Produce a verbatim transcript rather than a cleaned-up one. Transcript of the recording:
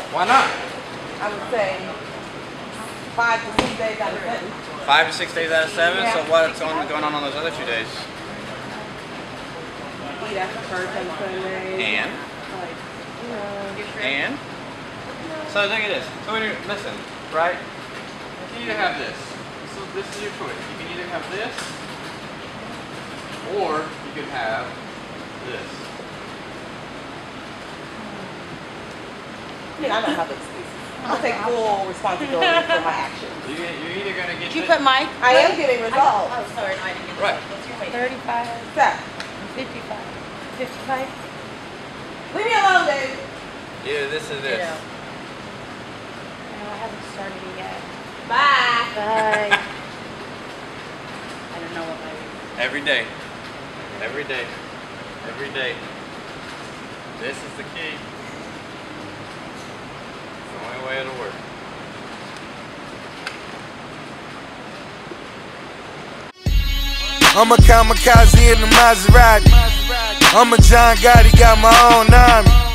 Why not? I would say five to six days out of seven. Five to six days out of seven? Yeah. So what's on, going on on those other two days? Eat after church on Sunday. And? Like, you know. And? So look at this. So when you're, listen, right? You either have this. So this is your choice. You can either have this, or you can have this. I mean, I don't have excuses. I'll take full responsibility for my actions. You, you're either going to get Did you this. put Mike? I am getting results. Oh, sorry, no, I didn't get the Right. What's your weight? thirty-five, Steph, fifty-five, fifty-five. leave me alone, Dave. Either this or this. Yeah. No, I haven't started it yet. Bye. Bye. I don't know what my weight is. Every day. Every day. Every day. This is the key. It's the only way it'll work. I'm a kamikaze in the Maserati. I'm a John Gotti, got my own army.